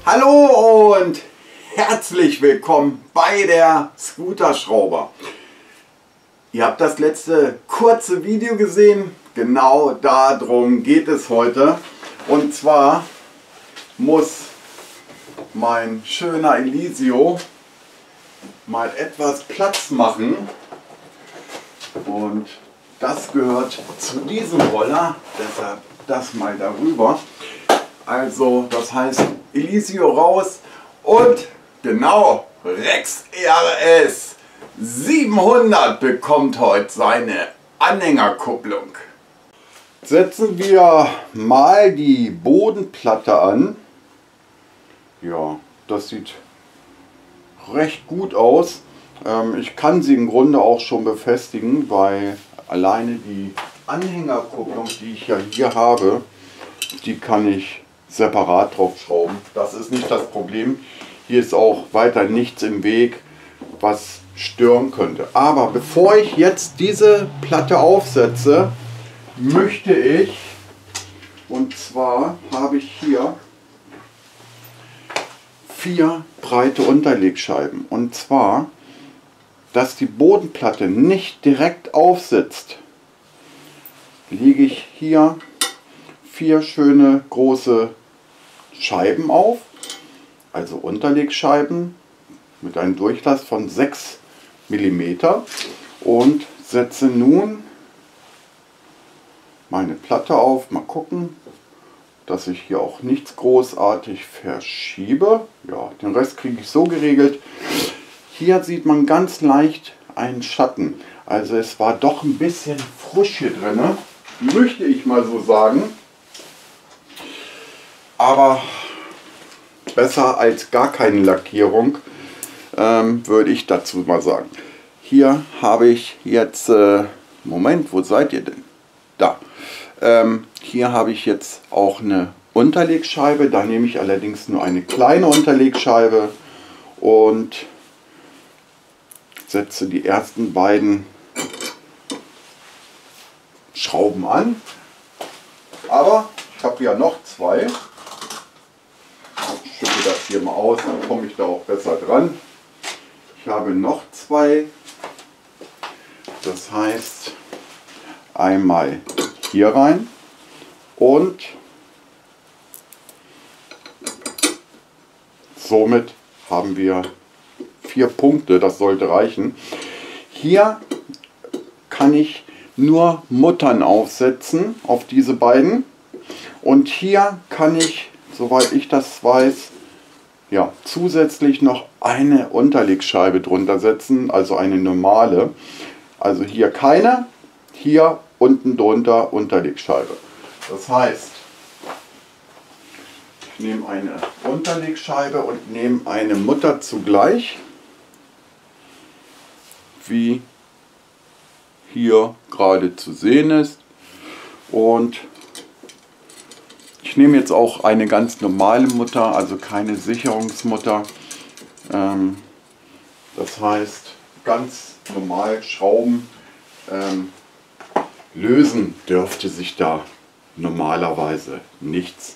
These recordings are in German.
Hallo und herzlich willkommen bei der Scooterschrauber. Ihr habt das letzte kurze Video gesehen, genau darum geht es heute. Und zwar muss mein schöner Elisio mal etwas Platz machen und das gehört zu diesem Roller, deshalb das mal darüber. Also das heißt Elisio raus und genau, Rex RS 700 bekommt heute seine Anhängerkupplung. Setzen wir mal die Bodenplatte an. Ja, das sieht recht gut aus. Ich kann sie im Grunde auch schon befestigen, weil alleine die Anhängerkupplung, die ich ja hier habe, die kann ich separat drauf schrauben. Das ist nicht das Problem. Hier ist auch weiter nichts im Weg, was stören könnte. Aber bevor ich jetzt diese Platte aufsetze, möchte ich, und zwar habe ich hier 4 breite Unterlegscheiben. Und zwar, dass die Bodenplatte nicht direkt aufsitzt, lege ich hier 4 schöne große Scheiben auf, also Unterlegscheiben mit einem Durchlass von 6 mm und setze nun meine Platte auf. Mal gucken, dass ich hier auch nichts großartig verschiebe. Ja, den Rest kriege ich so geregelt. Hier sieht man ganz leicht einen Schatten. Also es war doch ein bisschen frisch hier drin, möchte ich mal so sagen. Aber besser als gar keine Lackierung, würde ich dazu mal sagen. Hier habe ich jetzt, Moment, wo seid ihr denn? Da. Hier habe ich jetzt auch eine Unterlegscheibe. Da nehme ich allerdings nur eine kleine Unterlegscheibe und setze die ersten beiden Schrauben an. Aber ich habe ja noch 2. Ich schütte das hier mal aus, dann komme ich da auch besser dran. Ich habe noch 2. Das heißt, einmal hier rein und somit haben wir 4 Punkte, das sollte reichen. Hier kann ich nur Muttern aufsetzen auf diese beiden und hier kann ich, soweit ich das weiß, ja, zusätzlich noch eine Unterlegscheibe drunter setzen, also eine normale. Also hier keine, hier unten drunter Unterlegscheibe. Das heißt, ich nehme eine Unterlegscheibe und nehme eine Mutter zugleich, wie hier gerade zu sehen ist. Und ich nehme jetzt auch eine ganz normale Mutter, also keine Sicherungsmutter. Das heißt, ganz normal schrauben. Lösen dürfte sich da normalerweise nichts,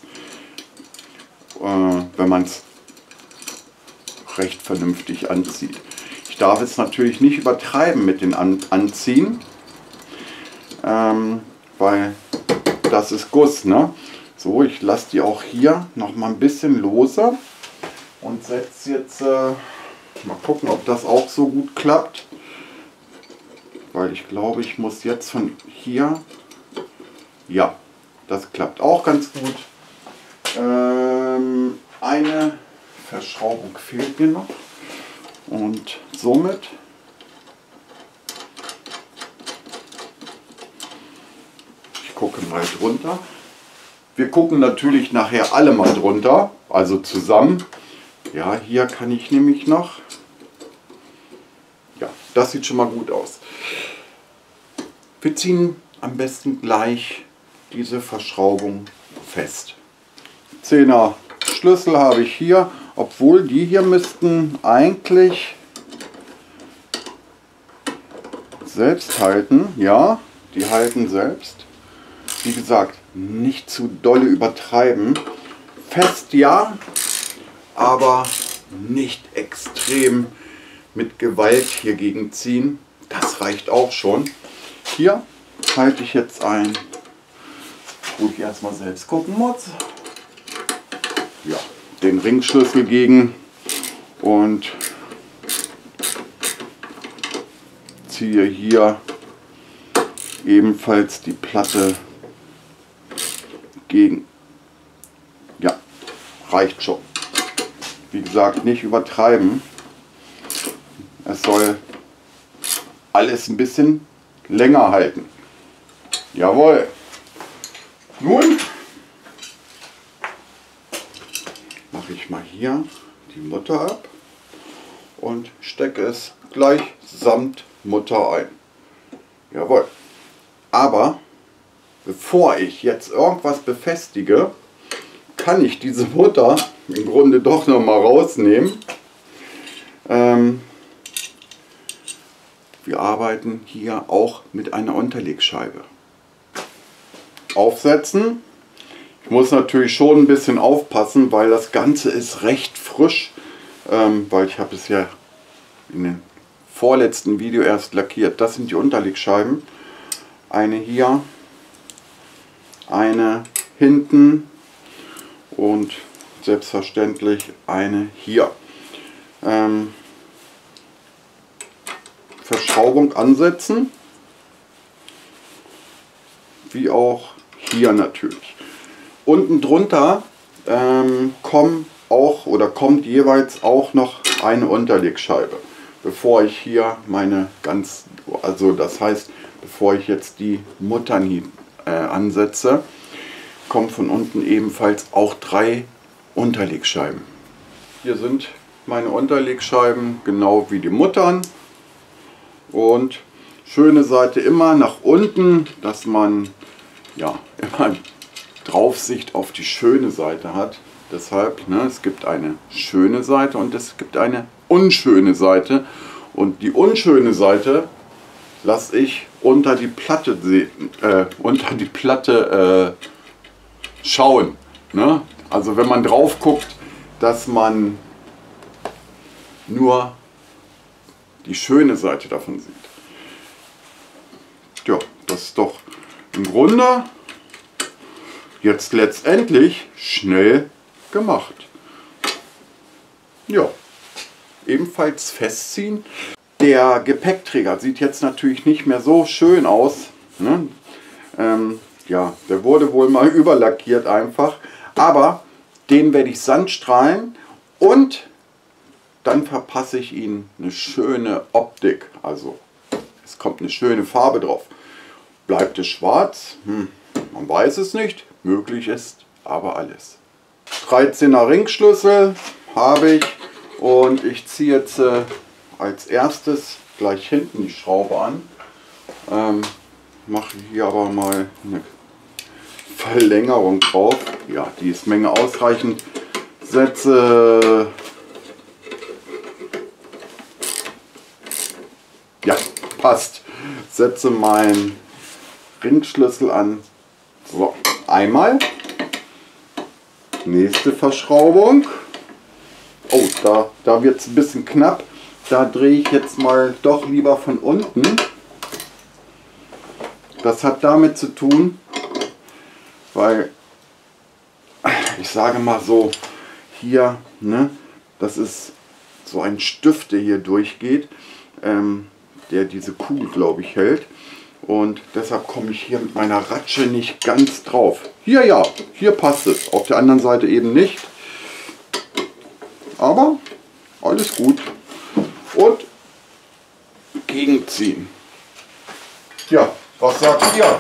wenn man es recht vernünftig anzieht. Ich darf es natürlich nicht übertreiben mit den Anziehen, weil das ist Guss, ne? So, ich lasse die auch hier noch mal ein bisschen loser und setze jetzt, mal gucken, ob das auch so gut klappt, weil ich glaube, ich muss jetzt von hier, ja, das klappt auch ganz gut. Eine Verschraubung fehlt mir noch und somit ich gucke mal drunter. Wir gucken natürlich nachher alle mal drunter, also zusammen. Ja, hier kann ich nämlich noch, ja, das sieht schon mal gut aus. Wir ziehen am besten gleich diese Verschraubung fest. 10er Schlüssel habe ich hier, obwohl die hier müssten eigentlich selbst halten. Ja, die halten selbst. Wie gesagt, nicht zu dolle übertreiben. Fest ja, aber nicht extrem mit Gewalt hier gegenziehen. Das reicht auch schon. Hier halte ich jetzt ein, wo ich erstmal selbst gucken muss. Ja, den Ringschlüssel gegen und ziehe hier ebenfalls die Platte gegen. Ja, reicht schon. Wie gesagt, nicht übertreiben. Es soll alles ein bisschen länger halten. Jawohl. Nun mache ich mal hier die Mutter ab und stecke es gleich samt Mutter ein. Jawohl. Aber bevor ich jetzt irgendwas befestige, kann ich diese Mutter im Grunde doch noch mal rausnehmen. Wir arbeiten hier auch mit einer Unterlegscheibe. Aufsetzen. Ich muss natürlich schon ein bisschen aufpassen, weil das Ganze ist recht frisch, weil ich habe es ja in dem vorletzten Video erst lackiert. Das sind die Unterlegscheiben. Eine hier, eine hinten und selbstverständlich eine hier. Verschraubung ansetzen, wie auch hier natürlich. Unten drunter kommt jeweils auch noch eine Unterlegscheibe, bevor ich hier das heißt, bevor ich jetzt die Muttern ansetze, kommen von unten ebenfalls auch 3 Unterlegscheiben. Hier sind meine Unterlegscheiben, genau wie die Muttern. Und schöne Seite immer nach unten, dass man ja immer Draufsicht auf die schöne Seite hat. Deshalb, es gibt eine schöne Seite und es gibt eine unschöne Seite. Und die unschöne Seite lasse ich unter die Platte schauen. Ne? Also wenn man drauf guckt, dass man nur die schöne Seite davon sieht. Ja, das ist doch im Grunde jetzt letztendlich schnell gemacht. Ja, ebenfalls festziehen. Der Gepäckträger sieht jetzt natürlich nicht mehr so schön aus. Ne? Ja, der wurde wohl mal überlackiert einfach. Aber den werde ich sandstrahlen und dann verpasse ich ihm eine schöne Optik. Also es kommt eine schöne Farbe drauf. Bleibt es schwarz? Man weiß es nicht. Möglich ist aber alles. 13er Ringschlüssel habe ich und ich ziehe jetzt als erstes gleich hinten die Schraube an. Mache hier aber mal eine Verlängerung drauf. Ja, die ist Menge ausreichend. Setze ja, passt. Setze meinen Ringschlüssel an. So, einmal. Nächste Verschraubung. Oh, da wird es ein bisschen knapp. Da drehe ich jetzt mal doch lieber von unten. Das hat damit zu tun, weil ich sage mal so, hier, das ist so ein Stift, der hier durchgeht, der diese Kugel, glaube ich, hält. Und deshalb komme ich hier mit meiner Ratsche nicht ganz drauf. Hier ja, hier passt es. Auf der anderen Seite eben nicht. Aber alles gut. Und gegenziehen. Ja, was sagt ihr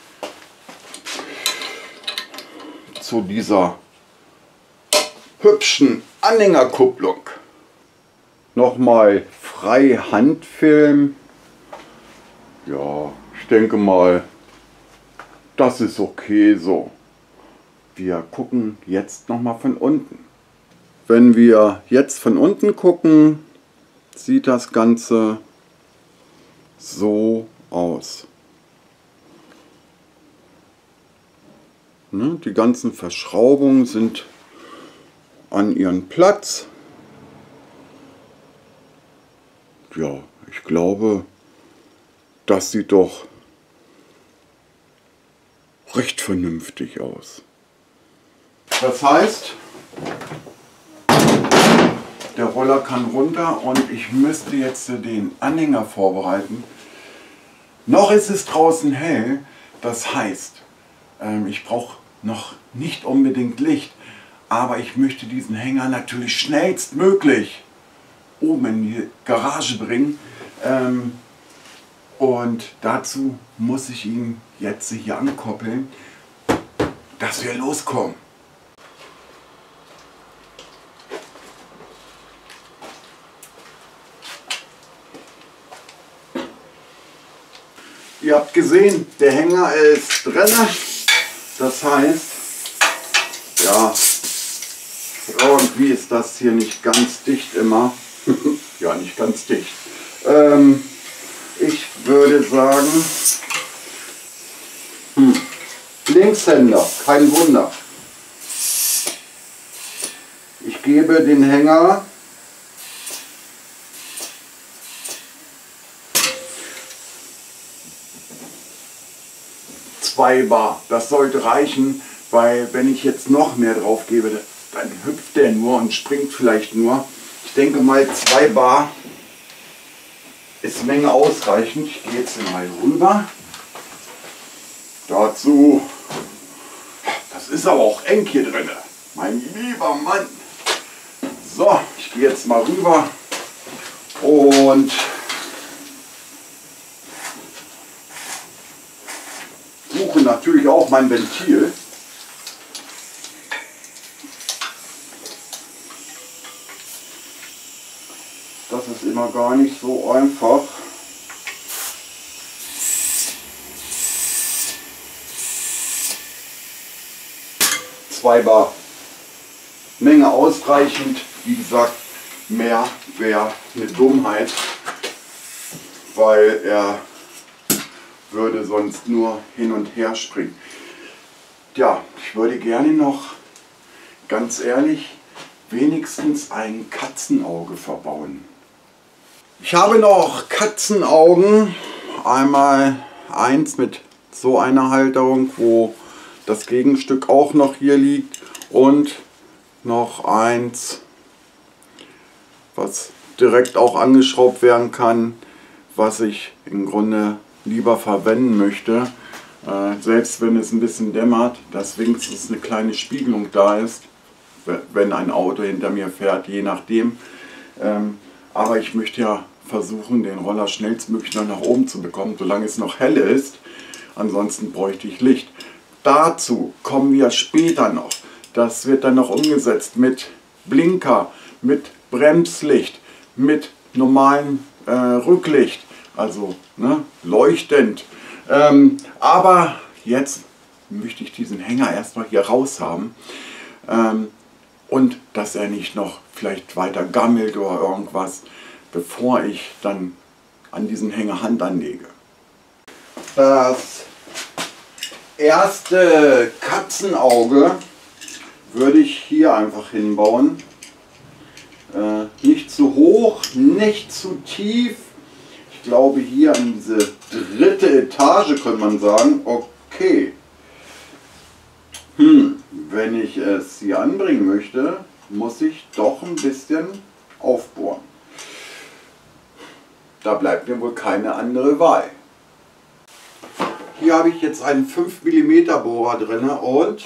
zu dieser hübschen Anhängerkupplung? Nochmal Freihandfilm. Ja, ich denke mal, das ist okay so. Wir gucken jetzt nochmal von unten. Wenn wir jetzt von unten gucken, sieht das Ganze so aus. Die ganzen Verschraubungen sind an ihren Platz. Ja, ich glaube, das sieht doch recht vernünftig aus. Das heißt, der Roller kann runter und ich müsste jetzt den Anhänger vorbereiten. Noch ist es draußen hell, das heißt, ich brauche noch nicht unbedingt Licht, aber ich möchte diesen Hänger natürlich schnellstmöglich oben in die Garage bringen. Und dazu muss ich ihn jetzt hier ankoppeln, dass wir loskommen. Ihr habt gesehen, der Hänger ist drin. Das heißt, ja, irgendwie ist das hier nicht ganz dicht immer. Ja, nicht ganz dicht. Ich würde sagen, Linkshänder, kein Wunder. Ich gebe den Hänger Bar. Das sollte reichen, weil wenn ich jetzt noch mehr drauf gebe, dann hüpft der nur und springt vielleicht nur. Ich denke mal 2 Bar ist Menge ausreichend. Ich gehe jetzt mal rüber. Dazu, das ist aber auch eng hier drin, mein lieber Mann. So, ich gehe jetzt mal rüber und suche natürlich auch mein Ventil. Das ist immer gar nicht so einfach. Bar. Menge ausreichend. Wie gesagt, mehr wäre eine Dummheit, weil er würde sonst nur hin und her springen. Ja, ich würde gerne noch, ganz ehrlich, wenigstens ein Katzenauge verbauen. Ich habe noch Katzenaugen, einmal eins mit so einer Halterung, wo das Gegenstück auch noch hier liegt, und noch eins, was direkt auch angeschraubt werden kann, was ich im Grunde lieber verwenden möchte, selbst wenn es ein bisschen dämmert, dass wenigstens eine kleine Spiegelung da ist, wenn ein Auto hinter mir fährt, je nachdem. Aber ich möchte ja versuchen, den Roller schnellstmöglich noch nach oben zu bekommen, solange es noch hell ist. Ansonsten bräuchte ich Licht. Dazu kommen wir später noch. Das wird dann noch umgesetzt mit Blinker, mit Bremslicht, mit normalem Rücklicht, also leuchtend. Aber jetzt möchte ich diesen Hänger erstmal hier raus haben und dass er nicht noch vielleicht weiter gammelt oder irgendwas, bevor ich dann an diesen Hänger Hand anlege. Das erste Katzenauge würde ich hier einfach hinbauen. Nicht zu hoch, nicht zu tief. Ich glaube hier an diese 3. Etage könnte man sagen, okay. Wenn ich es hier anbringen möchte, muss ich doch ein bisschen aufbohren. Da bleibt mir wohl keine andere Wahl. Hier habe ich jetzt einen 5 mm Bohrer drin und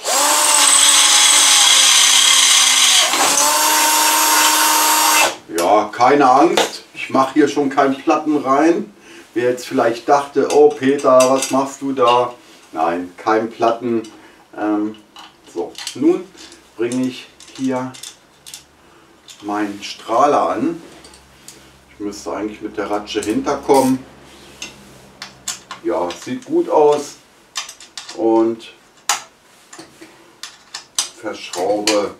ja, keine Angst, ich mache hier schon keinen Platten rein. Wer jetzt vielleicht dachte, oh Peter, was machst du da? Nein, kein Platten. So, nun bringe ich hier meinen Strahler an. Ich müsste eigentlich mit der Ratsche hinterkommen. Ja, sieht gut aus und verschraube.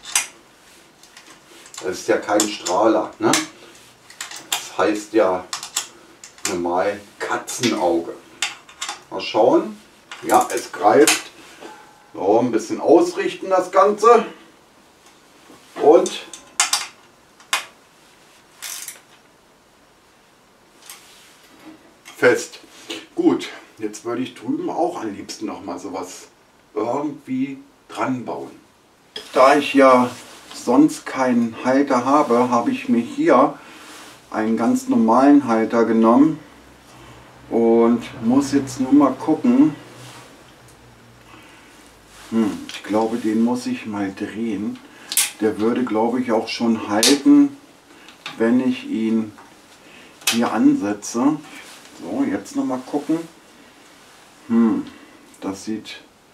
Das ist ja kein Strahler, ne? Das heißt ja normal Katzenauge. Mal schauen. Ja, es greift. So, ein bisschen ausrichten das Ganze. fest. Gut, jetzt würde ich drüben auch am liebsten noch mal sowas irgendwie dran bauen. Da ich ja sonst keinen Halter habe, habe ich mir hier einen ganz normalen Halter genommen und muss jetzt nur mal gucken. Ich glaube, den muss ich mal drehen. Der würde, glaube ich, auch schon halten, wenn ich ihn hier ansetze. So, jetzt noch mal gucken. Das sieht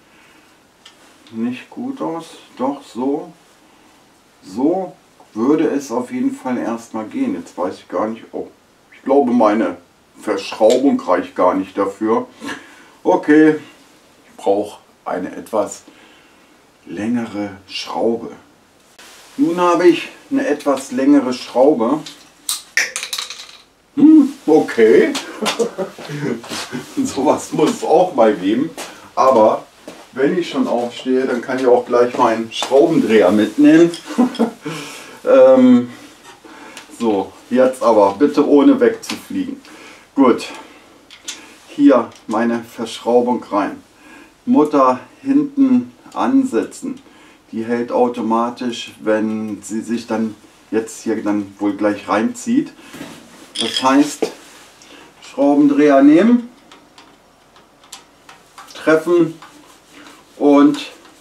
nicht gut aus. Doch, so. So würde es auf jeden Fall erstmal gehen. Jetzt weiß ich gar nicht. Oh, ich glaube, meine Verschraubung reicht gar nicht dafür. Okay, ich brauche eine etwas längere Schraube. Nun habe ich eine etwas längere Schraube. Okay. Sowas muss es auch mal geben. Aber wenn ich schon aufstehe, dann kann ich auch gleich meinen Schraubendreher mitnehmen. So, jetzt aber bitte ohne wegzufliegen. Gut, hier meine Verschraubung rein. Mutter hinten ansetzen. Die hält automatisch, wenn sie sich dann jetzt hier dann wohl gleich reinzieht. Das heißt, Schraubendreher nehmen, treffen und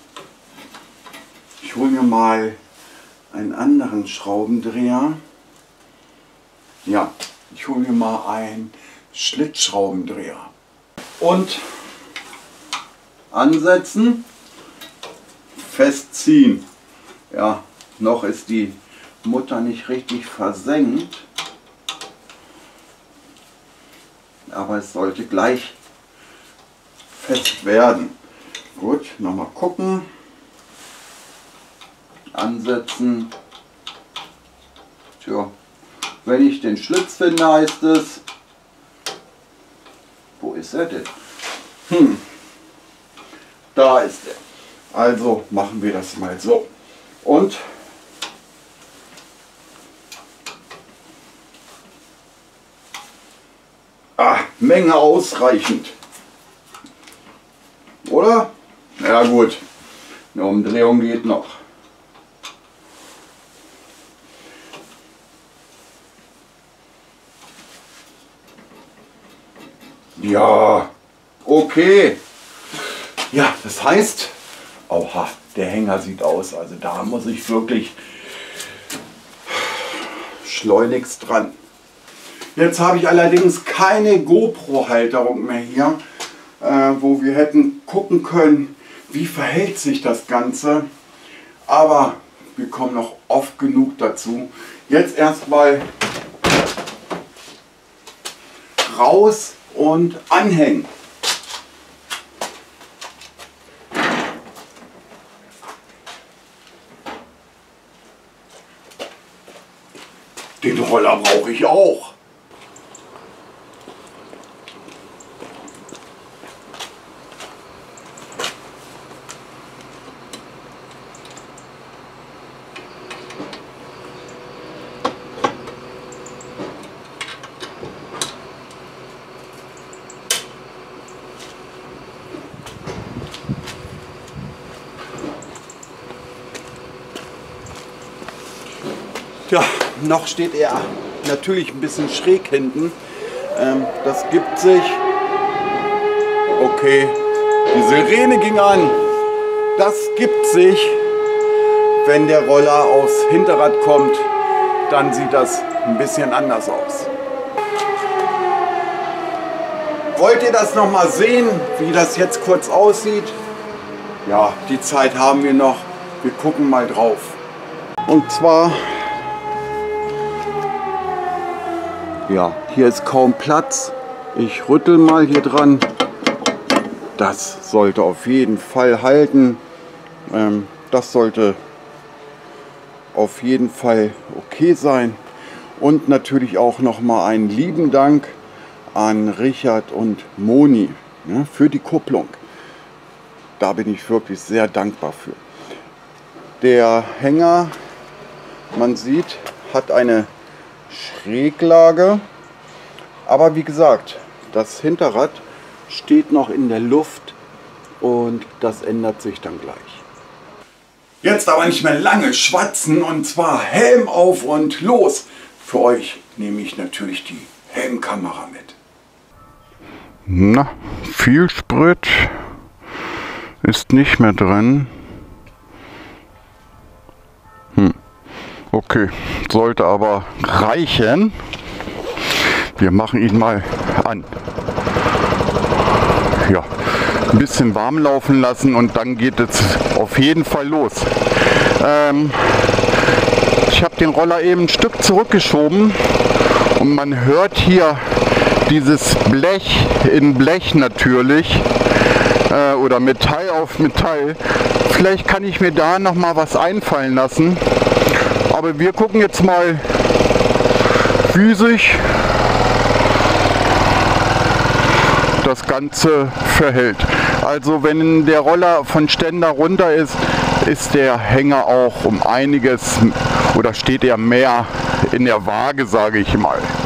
ich hole mir mal einen anderen Schraubendreher. Ja, ich hole mir mal einen Schlitzschraubendreher und ansetzen, festziehen. Ja, noch ist die Mutter nicht richtig versenkt, aber es sollte gleich fest werden. Gut, nochmal gucken, ansetzen. Tja, wenn ich den Schlitz finde, heißt es, wo ist er denn? Da ist er. Also machen wir das mal so. Und Menge ausreichend. Oder? Ja gut, eine Umdrehung geht noch. Ja, okay. Ja, das heißt, oha, der Hänger sieht aus. Also da muss ich wirklich schleunigst dran. Jetzt habe ich allerdings keine GoPro-Halterung mehr hier, wo wir hätten gucken können, wie verhält sich das Ganze. Aber wir kommen noch oft genug dazu. Jetzt erstmal raus und anhängen. Den Roller brauche ich auch. Ja, noch steht er natürlich ein bisschen schräg hinten. Das gibt sich. Okay, die Sirene ging an. Das gibt sich, wenn der Roller aufs Hinterrad kommt, dann sieht das ein bisschen anders aus. Wollt ihr das noch mal sehen, wie das jetzt kurz aussieht? Ja, die Zeit haben wir noch. Wir gucken mal drauf. Und zwar, ja, hier ist kaum Platz. Ich rüttel mal hier dran. Das sollte auf jeden Fall halten. Das sollte auf jeden Fall okay sein. Und natürlich auch noch mal einen lieben Dank an Richard und Moni, ne, für die Kupplung. Da bin ich wirklich sehr dankbar für. Der Hänger, man sieht, hat eine Schräglage. Aber wie gesagt, das Hinterrad steht noch in der Luft und das ändert sich dann gleich. Jetzt aber nicht mehr lange schwatzen und zwar Helm auf und los. Für euch nehme ich natürlich die Helmkamera mit. Na, viel Sprit ist nicht mehr drin. Okay, sollte aber reichen. Wir machen ihn mal an. Ja, ein bisschen warm laufen lassen und dann geht es auf jeden Fall los. Ich habe den Roller eben ein Stück zurückgeschoben und man hört hier dieses Blech in Blech natürlich oder Metall auf Metall. Vielleicht kann ich mir da noch mal was einfallen lassen. Aber wir gucken jetzt mal, wie sich das Ganze verhält. Also wenn der Roller von Ständer runter ist, ist der Hänger auch um einiges oder steht er mehr in der Waage, sage ich mal.